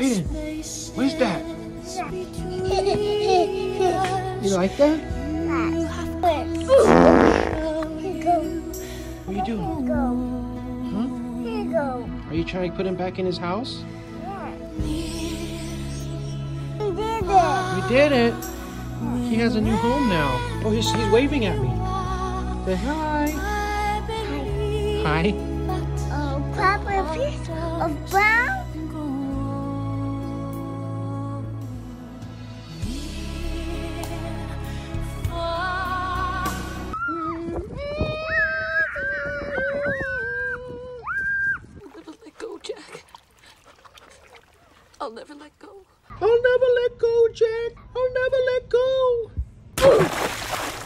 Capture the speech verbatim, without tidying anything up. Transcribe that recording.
Aiden, what is that? You like that? What are you doing? Huh? Are you trying to put him back in his house? We did it. He has a new home now. Oh, he's, he's waving at me. Say hi. Hi. Oh, Papa, a piece of brown. I'll never let go. I'll never let go, Jack. I'll never let go.